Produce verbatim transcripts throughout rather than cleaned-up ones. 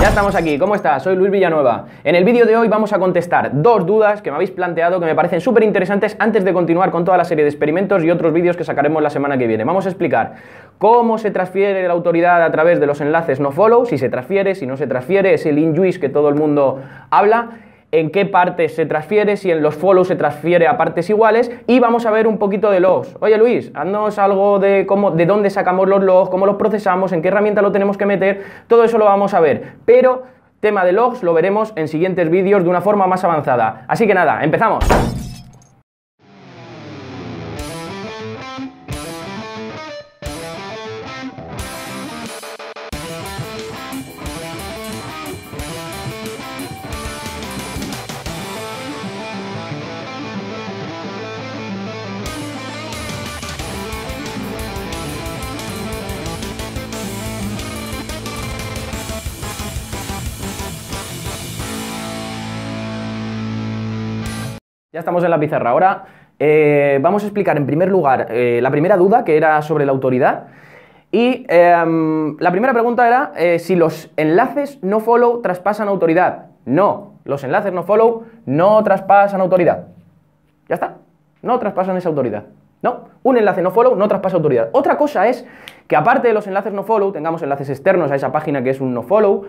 Ya estamos aquí, ¿cómo estás? Soy Luis Villanueva. En el vídeo de hoy vamos a contestar dos dudas que me habéis planteado que me parecen súper interesantes antes de continuar con toda la serie de experimentos y otros vídeos que sacaremos la semana que viene. Vamos a explicar cómo se transfiere la autoridad a través de los enlaces nofollow, si se transfiere, si no se transfiere, ese link juice que todo el mundo habla, en qué partes se transfiere, si en los follows se transfiere a partes iguales, y vamos a ver un poquito de logs. Oye Luis, haznos algo de cómo, de dónde sacamos los logs, cómo los procesamos, en qué herramienta lo tenemos que meter, todo eso lo vamos a ver, pero tema de logs lo veremos en siguientes vídeos de una forma más avanzada. Así que nada, empezamos. Ya estamos en la pizarra. Ahora eh, vamos a explicar en primer lugar eh, la primera duda, que era sobre la autoridad. Y eh, la primera pregunta era eh, si los enlaces nofollow traspasan autoridad. No, los enlaces nofollow no traspasan autoridad. Ya está, no traspasan esa autoridad. No, un enlace nofollow no traspasa autoridad. Otra cosa es que aparte de los enlaces nofollow tengamos enlaces externos a esa página que es un nofollow,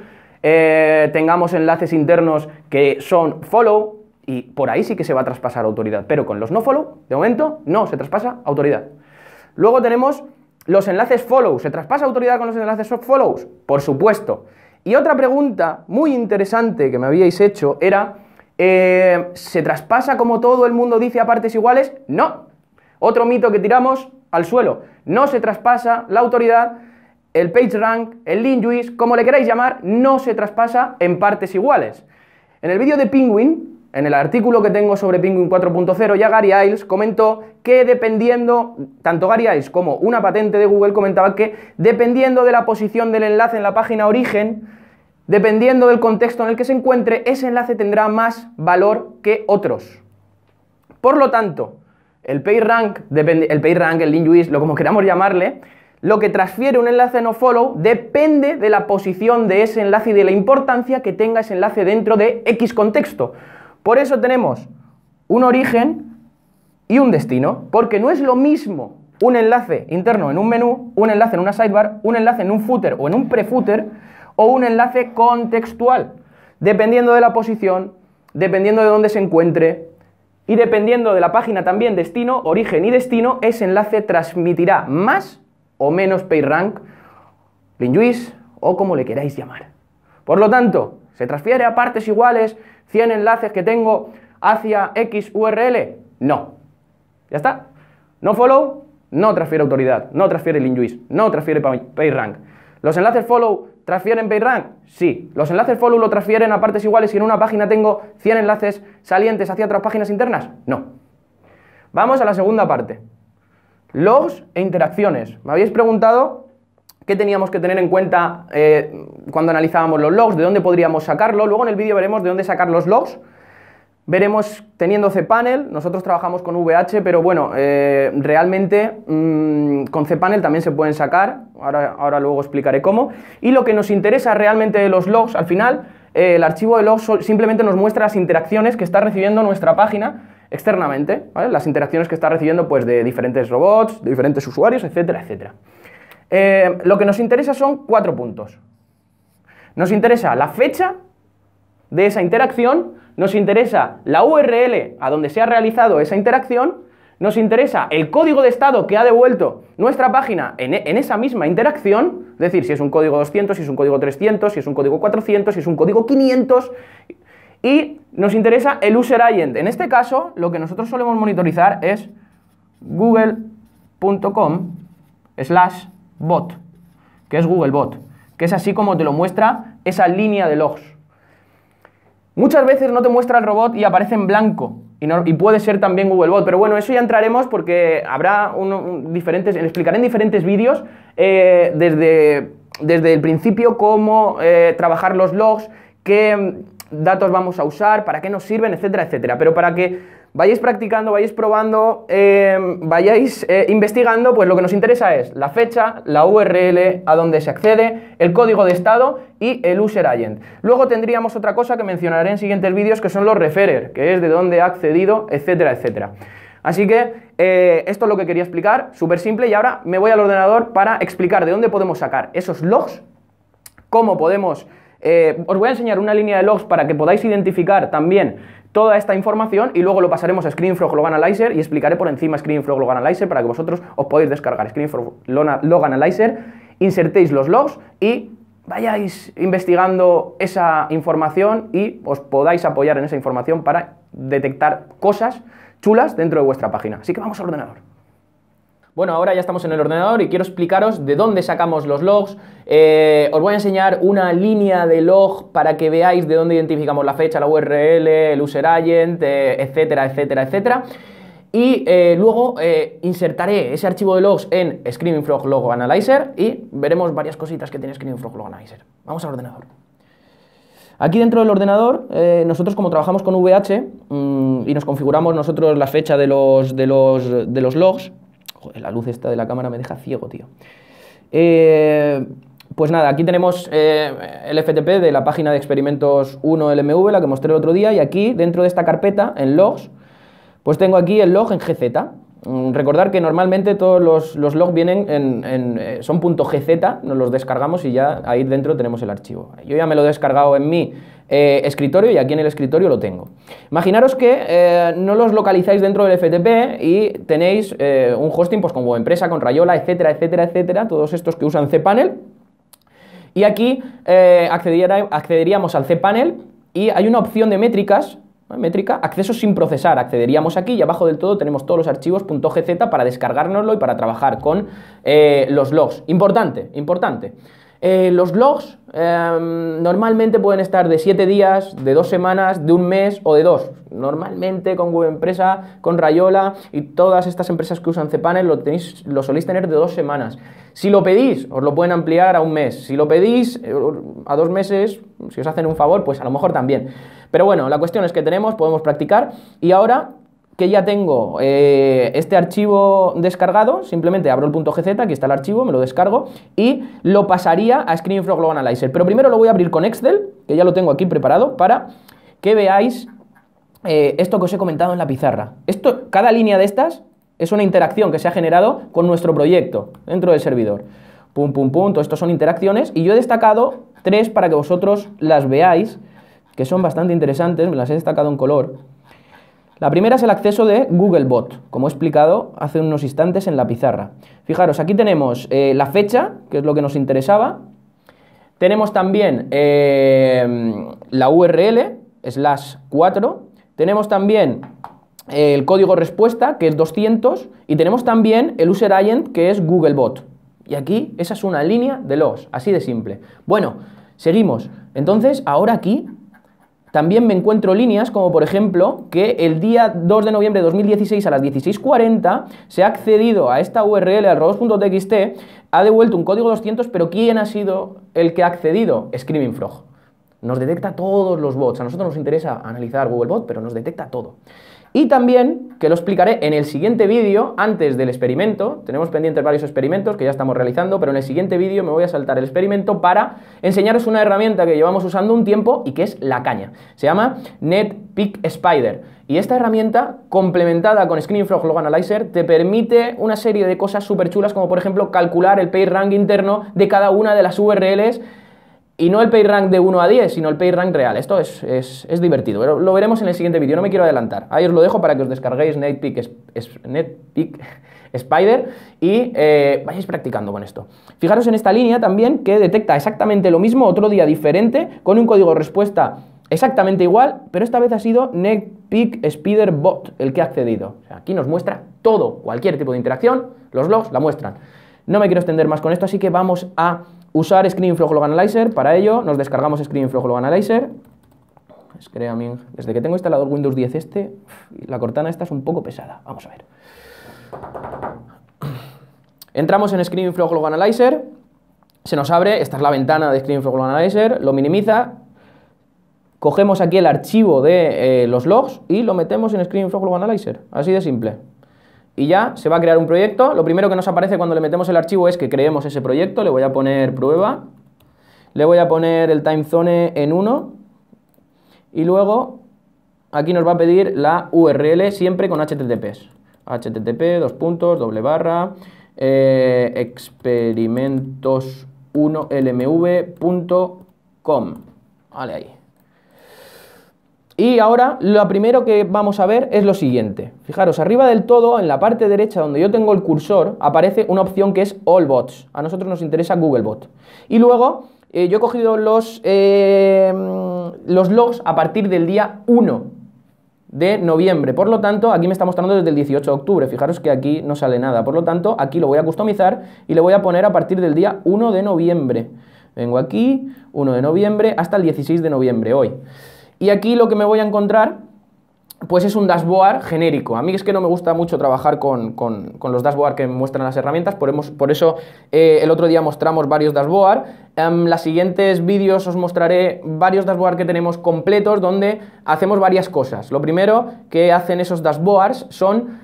eh, tengamos enlaces internos que son follow, y por ahí sí que se va a traspasar autoridad, pero con los nofollow, de momento, no se traspasa autoridad. Luego tenemos los enlaces follow. ¿Se traspasa autoridad con los enlaces follows? Por supuesto. Y otra pregunta muy interesante que me habíais hecho era, eh, ¿se traspasa como todo el mundo dice a partes iguales? No. Otro mito que tiramos al suelo. No se traspasa la autoridad, el PageRank, el link juice, como le queráis llamar, no se traspasa en partes iguales. En el vídeo de Penguin, en el artículo que tengo sobre Penguin cuatro punto cero, ya Gary Illes comentó que dependiendo, tanto Gary Illes como una patente de Google comentaba que dependiendo de la posición del enlace en la página origen, dependiendo del contexto en el que se encuentre, ese enlace tendrá más valor que otros. Por lo tanto, el PageRank, el PageRank, el link juice, lo como queramos llamarle, lo que transfiere un enlace nofollow depende de la posición de ese enlace y de la importancia que tenga ese enlace dentro de X contexto. Por eso tenemos un origen y un destino, porque no es lo mismo un enlace interno en un menú, un enlace en una sidebar, un enlace en un footer o en un prefooter, o un enlace contextual, dependiendo de la posición, dependiendo de dónde se encuentre, y dependiendo de la página también destino, origen y destino, ese enlace transmitirá más o menos PageRank, link juice o como le queráis llamar. Por lo tanto, ¿se transfiere a partes iguales cien enlaces que tengo hacia X U R L? No. ¿Ya está? Nofollow no transfiere autoridad, no transfiere link juice, no transfiere PageRank. ¿Los enlaces follow transfieren PageRank? Sí. ¿Los enlaces follow lo transfieren a partes iguales si en una página tengo cien enlaces salientes hacia otras páginas internas? No. Vamos a la segunda parte. Logs e interacciones. Me habéis preguntado qué teníamos que tener en cuenta eh, cuando analizábamos los logs, de dónde podríamos sacarlo. Luego en el vídeo veremos de dónde sacar los logs. Veremos teniendo cPanel, nosotros trabajamos con V H, pero bueno, eh, realmente mmm, con cPanel también se pueden sacar, ahora, ahora luego explicaré cómo. Y lo que nos interesa realmente de los logs, al final, eh, el archivo de logs simplemente nos muestra las interacciones que está recibiendo nuestra página externamente, ¿vale? Las interacciones que está recibiendo pues, de diferentes robots, de diferentes usuarios, etcétera, etcétera. Eh, lo que nos interesa son cuatro puntos. Nos interesa la fecha de esa interacción, nos interesa la U R L a donde se ha realizado esa interacción, nos interesa el código de estado que ha devuelto nuestra página en, en esa misma interacción, es decir, si es un código doscientos, si es un código trescientos, si es un código cuatrocientos, si es un código quinientos, y nos interesa el user agent. En este caso, lo que nosotros solemos monitorizar es google punto com slash bot, que es Googlebot, que es así como te lo muestra esa línea de logs. Muchas veces no te muestra el robot y aparece en blanco, y, no, y puede ser también Googlebot, pero bueno, eso ya entraremos porque habrá un, un, diferentes, explicaré en diferentes vídeos eh, desde, desde el principio cómo eh, trabajar los logs, qué datos vamos a usar, para qué nos sirven, etcétera, etcétera. Pero para que vayáis practicando, vayáis probando, eh, vayáis eh, investigando, pues lo que nos interesa es la fecha, la U R L a donde se accede, el código de estado y el user agent. Luego tendríamos otra cosa que mencionaré en siguientes vídeos, que son los referrer, que es de dónde ha accedido, etcétera, etcétera. Así que eh, esto es lo que quería explicar, súper simple, y ahora me voy al ordenador para explicar de dónde podemos sacar esos logs, cómo podemos... Eh, os voy a enseñar una línea de logs para que podáis identificar también toda esta información, y luego lo pasaremos a ScreamFrog Log Analyzer y explicaré por encima ScreamFrog Log Analyzer para que vosotros os podáis descargar ScreamFrog Log Analyzer, insertéis los logs y vayáis investigando esa información y os podáis apoyar en esa información para detectar cosas chulas dentro de vuestra página. Así que vamos al ordenador. Bueno, ahora ya estamos en el ordenador y quiero explicaros de dónde sacamos los logs. Eh, os voy a enseñar una línea de log para que veáis de dónde identificamos la fecha, la U R L, el user agent, eh, etcétera, etcétera, etcétera. Y eh, luego eh, insertaré ese archivo de logs en ScreamFrog Log Analyzer y veremos varias cositas que tiene ScreamFrog Log Analyzer. Vamos al ordenador. Aquí dentro del ordenador, eh, nosotros como trabajamos con V H mmm, y nos configuramos nosotros la fecha de los, de los, de los logs. Joder, la luz esta de la cámara me deja ciego, tío. Eh, pues nada, aquí tenemos eh, el F T P de la página de experimentos uno L M V, la que mostré el otro día, y aquí, dentro de esta carpeta, en logs, pues tengo aquí el log en G Z. Mm, recordar que normalmente todos los, los logs vienen en, en eh, son .gz, nos los descargamos y ya ahí dentro tenemos el archivo. Yo ya me lo he descargado en mi eh, escritorio y aquí en el escritorio lo tengo. Imaginaros que eh, no los localizáis dentro del F T P y tenéis eh, un hosting pues con WebEmpresa, con Rayola, etcétera, etcétera, etcétera, todos estos que usan cPanel. Y aquí eh, accederíamos al cPanel y hay una opción de métricas, métrica, acceso sin procesar. Accederíamos aquí y abajo del todo tenemos todos los archivos .gz para descargárnoslo y para trabajar con eh, los logs. Importante, importante. Eh, los logs eh, normalmente pueden estar de siete días, de dos semanas, de un mes o de dos. Normalmente con WebEmpresa, con Rayola y todas estas empresas que usan cPanel lo, tenéis, lo soléis tener de dos semanas. Si lo pedís, os lo pueden ampliar a un mes. Si lo pedís eh, a dos meses, si os hacen un favor, pues a lo mejor también. Pero bueno, la cuestión es que tenemos, podemos practicar, y ahora que ya tengo eh, este archivo descargado, simplemente abro el .gz, aquí está el archivo, me lo descargo y lo pasaría a ScreamFrog Log Analyzer. Pero primero lo voy a abrir con Excel, que ya lo tengo aquí preparado, para que veáis eh, esto que os he comentado en la pizarra. Esto, cada línea de estas es una interacción que se ha generado con nuestro proyecto dentro del servidor. Pum, pum, pum, todo esto son interacciones y yo he destacado tres para que vosotros las veáis, que son bastante interesantes, me las he destacado en color. La primera es el acceso de Googlebot, como he explicado hace unos instantes en la pizarra. Fijaros, aquí tenemos eh, la fecha, que es lo que nos interesaba. Tenemos también eh, la U R L, slash cuatro. Tenemos también eh, el código respuesta, que es doscientos. Y tenemos también el user agent, que es Googlebot. Y aquí esa es una línea de logs, así de simple. Bueno, seguimos. Entonces, ahora aquí también me encuentro líneas como por ejemplo que el día dos de noviembre de dos mil dieciséis a las dieciséis cuarenta se ha accedido a esta U R L, al robots punto t x t, ha devuelto un código doscientos, pero ¿quién ha sido el que ha accedido? ScreamFrog. Nos detecta todos los bots. A nosotros nos interesa analizar Googlebot, pero nos detecta todo. Y también, que lo explicaré en el siguiente vídeo, antes del experimento, tenemos pendientes varios experimentos que ya estamos realizando, pero en el siguiente vídeo me voy a saltar el experimento para enseñaros una herramienta que llevamos usando un tiempo y que es la caña. Se llama NetPeak Spider. Y esta herramienta, complementada con ScreamFrog Log Analyzer, te permite una serie de cosas súper chulas, como por ejemplo calcular el PageRank interno de cada una de las U R Ls. Y no el PageRank de uno a diez, sino el PageRank real. Esto es, es, es divertido, pero lo veremos en el siguiente vídeo, no me quiero adelantar. Ahí os lo dejo para que os descarguéis NetPeak, NetPeak Spider y eh, vayáis practicando con esto. Fijaros en esta línea también que detecta exactamente lo mismo, otro día diferente, con un código de respuesta exactamente igual, pero esta vez ha sido NetPeak Spider Bot el que ha accedido. O sea, aquí nos muestra todo, cualquier tipo de interacción, los logs la muestran. No me quiero extender más con esto, así que vamos a usar ScreamFrog Log Analyzer. Para ello nos descargamos ScreamFrog Log Analyzer. Desde que tengo instalado el Windows diez este, la Cortana esta es un poco pesada. Vamos a ver. Entramos en ScreamFrog Log Analyzer. Se nos abre, esta es la ventana de ScreamFrog Log Analyzer, lo minimiza. cogemos aquí el archivo de eh, los logs y lo metemos en Screenflow Log Analyzer, así de simple. Y ya se va a crear un proyecto. Lo primero que nos aparece cuando le metemos el archivo es que creemos ese proyecto. Le voy a poner prueba, le voy a poner el time zone en uno y luego aquí nos va a pedir la U R L siempre con H T T Ps. H T T P, dos puntos, doble barra, eh, experimentos uno L M V punto com. Vale, ahí. Y ahora lo primero que vamos a ver es lo siguiente. Fijaros, arriba del todo, en la parte derecha donde yo tengo el cursor, aparece una opción que es All Bots. A nosotros nos interesa Googlebot. Y luego eh, yo he cogido los, eh, los logs a partir del día uno de noviembre. Por lo tanto, aquí me está mostrando desde el dieciocho de octubre. Fijaros que aquí no sale nada. Por lo tanto, aquí lo voy a customizar y le voy a poner a partir del día uno de noviembre. Vengo aquí, uno de noviembre, hasta el dieciséis de noviembre, hoy. Y aquí lo que me voy a encontrar, pues es un dashboard genérico. A mí es que no me gusta mucho trabajar con, con, con los dashboard que me muestran las herramientas, por, hemos, por eso eh, el otro día mostramos varios dashboard. En los siguientes vídeos os mostraré varios dashboard que tenemos completos donde hacemos varias cosas. Lo primero que hacen esos dashboards son...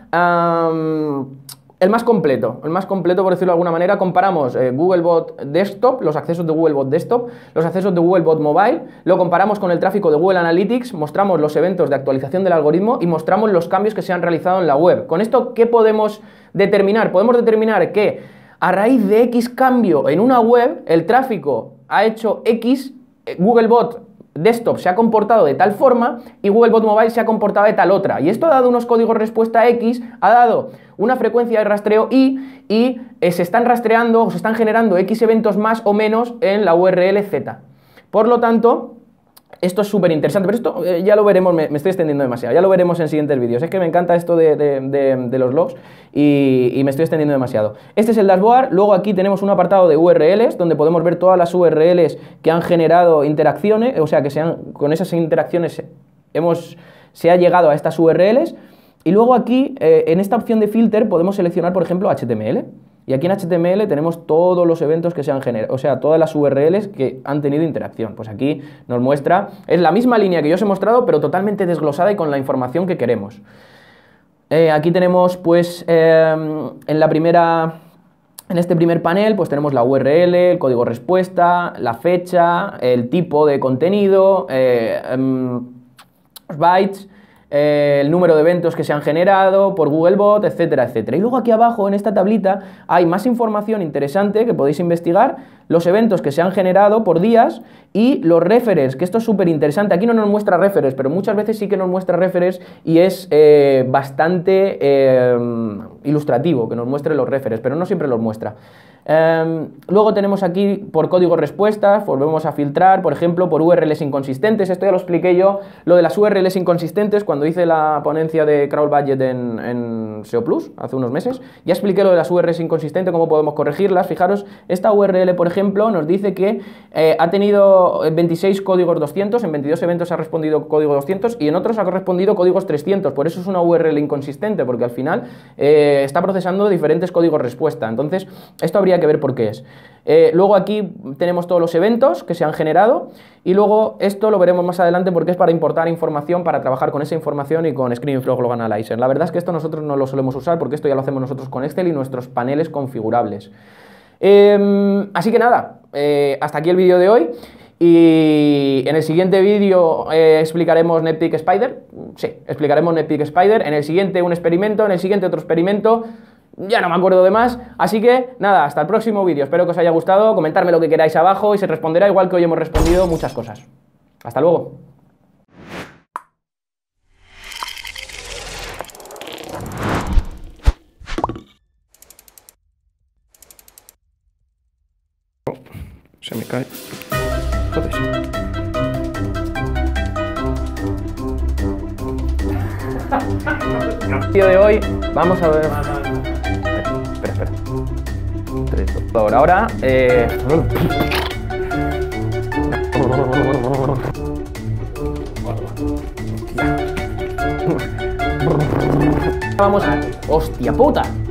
Um, El más completo, el más completo por decirlo de alguna manera, comparamos eh, Googlebot Desktop, los accesos de Googlebot Desktop, los accesos de Googlebot Mobile, lo comparamos con el tráfico de Google Analytics, mostramos los eventos de actualización del algoritmo y mostramos los cambios que se han realizado en la web. Con esto, ¿qué podemos determinar? Podemos determinar que a raíz de X cambio en una web, el tráfico ha hecho X, eh, Googlebot Desktop se ha comportado de tal forma y Googlebot Mobile se ha comportado de tal otra. Y esto ha dado unos códigos respuesta X, ha dado una frecuencia de rastreo Y y eh, se están rastreando o se están generando X eventos más o menos en la U R L Z. Por lo tanto, esto es súper interesante, pero esto eh, ya lo veremos, me, me estoy extendiendo demasiado, ya lo veremos en siguientes vídeos. Es que me encanta esto de, de, de, de los logs y, y me estoy extendiendo demasiado. Este es el dashboard, luego aquí tenemos un apartado de U R Ls, donde podemos ver todas las U R Ls que han generado interacciones, o sea, que sean, con esas interacciones hemos, se ha llegado a estas U R Ls. Y luego aquí, eh, en esta opción de filter, podemos seleccionar, por ejemplo, H T M L. Y aquí en H T M L tenemos todos los eventos que se han generado, o sea, todas las U R Ls que han tenido interacción. Pues aquí nos muestra, es la misma línea que yo os he mostrado, pero totalmente desglosada y con la información que queremos. Eh, aquí tenemos, pues, eh, en la primera, en este primer panel, pues tenemos la U R L, el código respuesta, la fecha, el tipo de contenido, eh, um, los bytes, Eh, el número de eventos que se han generado por Googlebot, etcétera, etcétera. Y luego aquí abajo en esta tablita hay más información interesante que podéis investigar, los eventos que se han generado por días y los referers, que esto es súper interesante. Aquí no nos muestra referers, pero muchas veces sí que nos muestra referers y es eh, bastante eh, ilustrativo que nos muestre los referers, pero no siempre los muestra. Um, luego tenemos aquí por código respuestas, volvemos a filtrar, por ejemplo, por U R Ls inconsistentes. Esto ya lo expliqué yo, lo de las U R Ls inconsistentes, cuando hice la ponencia de Crawl Budget en, en S E O Plus, hace unos meses. Ya expliqué lo de las U R Ls inconsistentes, cómo podemos corregirlas. Fijaros, esta U R L, por ejemplo, nos dice que eh, ha tenido veintiséis códigos doscientos, en veintidós eventos ha respondido código doscientos y en otros ha correspondido códigos trescientos. Por eso es una U R L inconsistente, porque al final eh, está procesando diferentes códigos respuesta. Entonces, esto habría que ver por qué es. Eh, luego aquí tenemos todos los eventos que se han generado y luego esto lo veremos más adelante porque es para importar información, para trabajar con esa información y con Screenflow Log Analyzer. La verdad es que esto nosotros no lo solemos usar porque esto ya lo hacemos nosotros con Excel y nuestros paneles configurables. Eh, así que nada, eh, hasta aquí el vídeo de hoy. Y en el siguiente vídeo eh, explicaremos Netpeak Spider. Sí, explicaremos Netpeak Spider. En el siguiente un experimento, en el siguiente otro experimento. Ya no me acuerdo de más, así que nada, hasta el próximo vídeo. Espero que os haya gustado, comentadme lo que queráis abajo y se responderá igual que hoy hemos respondido muchas cosas. Hasta luego. Oh, se me cae. Joder. En el vídeo de hoy vamos a ver... Espera, espera. Por ahora, eh... vamos a... ¡Hostia puta!